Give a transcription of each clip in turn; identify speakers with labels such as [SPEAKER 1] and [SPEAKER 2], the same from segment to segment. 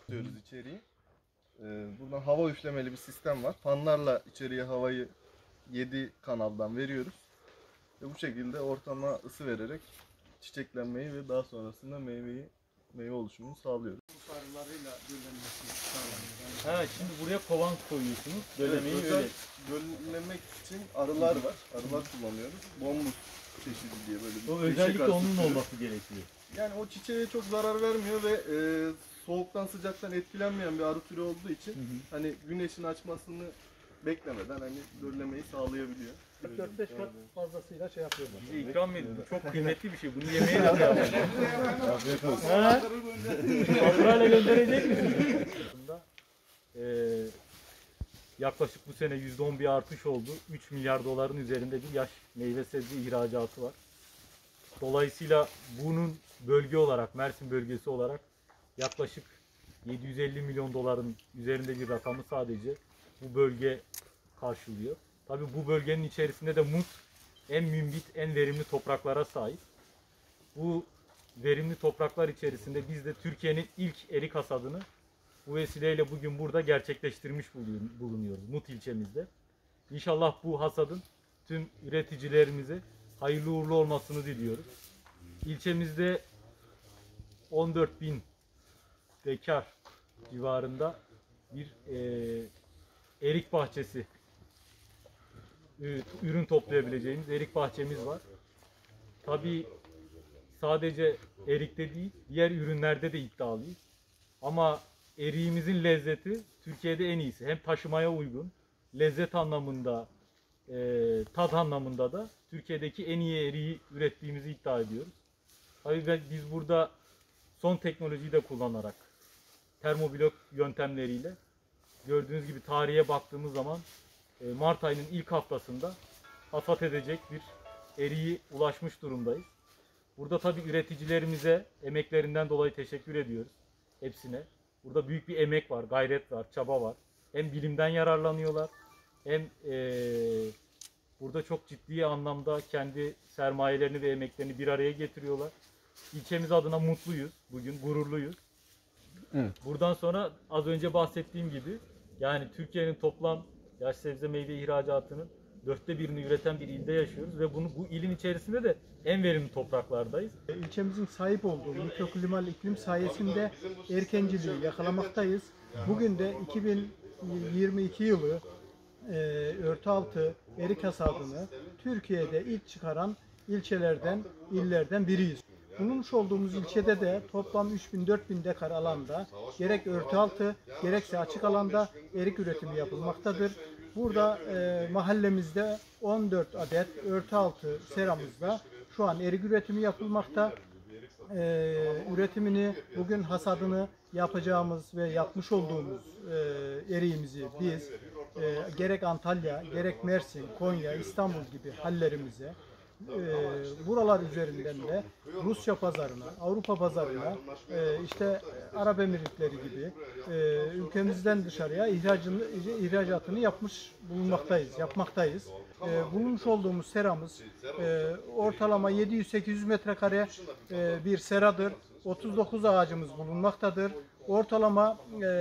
[SPEAKER 1] diyoruz içeriği. Buradan hava üflemeli bir sistem var. Fanlarla içeriye havayı 7 kanaldan veriyoruz. Ve bu şekilde ortama ısı vererek çiçeklenmeyi ve daha sonrasında meyve oluşumunu sağlıyoruz.
[SPEAKER 2] Buharlarıyla döllenmesini sağlanıyor.
[SPEAKER 3] Ha, şimdi buraya kovan koyuyorsunuz. Döllemeyi
[SPEAKER 1] Evet,
[SPEAKER 3] öyle.
[SPEAKER 1] döllemek için arılar var. Arılar kullanıyoruz. Bombus çeşidi diye böyle bir
[SPEAKER 3] O
[SPEAKER 1] çiçek
[SPEAKER 3] özellikle
[SPEAKER 1] arısı
[SPEAKER 3] onun
[SPEAKER 1] türü.
[SPEAKER 3] olması gerekiyor.
[SPEAKER 1] Yani o çiçeğe çok zarar vermiyor ve soğuktan sıcaktan etkilenmeyen bir arı türü olduğu için hani güneşin açmasını beklemeden hani döllemeyi sağlayabiliyor.
[SPEAKER 2] 4-5 kat fazlasıyla şey yapıyorlar.
[SPEAKER 3] Bize ikram edin. Bu çok kıymetli bir şey. Bunu yemeye de devam edin.
[SPEAKER 1] Afiyet olsun.
[SPEAKER 3] Faturayla gönderecek misiniz? Yaklaşık bu sene %10 bir artış oldu. 3 milyar doların üzerinde bir yaş meyve sebze ihracatı var. Dolayısıyla bunun bölge olarak, Mersin bölgesi olarak yaklaşık 750 milyon doların üzerinde bir rakamı sadece bu bölge karşılıyor. Tabii bu bölgenin içerisinde de Mut en mümbit, en verimli topraklara sahip. Bu verimli topraklar içerisinde biz de Türkiye'nin ilk erik hasadını bu vesileyle bugün burada gerçekleştirmiş bulunuyoruz Mut ilçemizde. İnşallah bu hasadın tüm üreticilerimize hayırlı uğurlu olmasını diliyoruz. İlçemizde 14.000 dekar civarında bir erik bahçesi, ürün toplayabileceğimiz erik bahçemiz var. Tabii sadece erikte değil, diğer ürünlerde de iddialıyız. Ama eriğimizin lezzeti Türkiye'de en iyisi. Hem taşımaya uygun, lezzet anlamında, tat anlamında da Türkiye'deki en iyi eriği ürettiğimizi iddia ediyoruz. Tabii biz burada son teknolojiyi de kullanarak, termoblok yöntemleriyle gördüğünüz gibi tarihe baktığımız zaman Mart ayının ilk haftasında hasat edecek bir eriğe ulaşmış durumdayız. Burada tabii üreticilerimize emeklerinden dolayı teşekkür ediyoruz hepsine. Burada büyük bir emek var, gayret var, çaba var. Hem bilimden yararlanıyorlar hem burada çok ciddi anlamda kendi sermayelerini ve emeklerini bir araya getiriyorlar. İlçemiz adına mutluyuz, bugün gururluyuz.
[SPEAKER 2] Evet.
[SPEAKER 3] Buradan sonra az önce bahsettiğim gibi yani Türkiye'nin toplam yaş sebze meyve ihracatının 1/4'ünü üreten bir ilde yaşıyoruz ve bu ilin içerisinde de en verimli topraklardayız.
[SPEAKER 2] İlçemizin sahip olduğu mikroklimal iklim sayesinde erkenciliği yakalamaktayız. Bugün de 2022 yılı örtü altı erik hasadını Türkiye'de ilk çıkaran illerden biriyiz. Bulunmuş olduğumuz ilçede de toplam 3000-4000 dekar alanda gerek örtü altı gerekse açık alanda erik üretimi yapılmaktadır. Burada mahallemizde 14 adet örtü altı seramızda şu an erik üretimi yapılmakta. Üretimini bugün hasadını yapacağımız ve yapmış olduğumuz eriğimizi biz gerek Antalya, gerek Mersin, Konya, İstanbul gibi hallerimize buralar üzerinden de Rusya pazarına, Avrupa pazarına, işte Arap Emirlikleri gibi ülkemizden dışarıya ihracatını yapmaktayız. Bulunmuş olduğumuz seramız ortalama 700-800 metrekare bir seradır. 39 ağacımız bulunmaktadır. Ortalama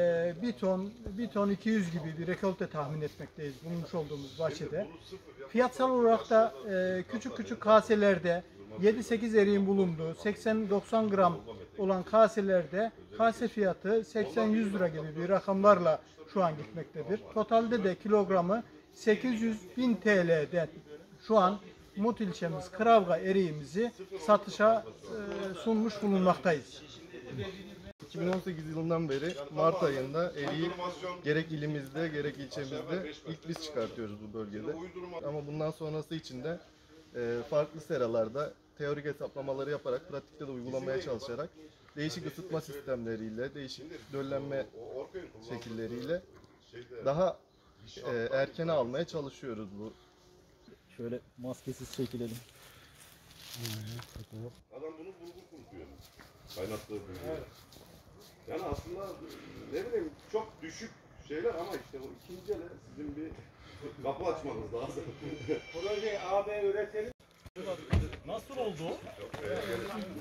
[SPEAKER 2] bir ton 200 gibi bir rekolte tahmin etmekteyiz bulunmuş olduğumuz bahçede. Fiyatsal olarak da küçük küçük kaselerde 7-8 eriğin bulunduğu 80-90 gram olan kaselerde kase fiyatı 80-100 lira gibi bir rakamlarla şu an gitmektedir. Totalde de kilogramı 800.000 TL'den şu an Mut ilçemiz Kıravga eriğimizi satışa sunmuş bulunmaktayız.
[SPEAKER 1] 2018 yılından beri Mart ayında eriği gerek ilimizde gerek ilçemizde ilk biz çıkartıyoruz bu bölgede. Ama bundan sonrası için de farklı seralarda teorik hesaplamaları yaparak pratikte de uygulamaya çalışarak değişik ısıtma sistemleriyle, değişik döllenme şekilleriyle daha erkene almaya çalışıyoruz bu.
[SPEAKER 3] Şöyle maskesiz çekilelim.
[SPEAKER 4] Adam bunu bulgur kurutuyor. Kaynattığı bulgur. Yani aslında ne bileyim çok düşük şeyler ama işte o ikinci ele sizin bir kapı açmanız lazım.
[SPEAKER 2] Proje AB üretelim.
[SPEAKER 3] Nasıl oldu o?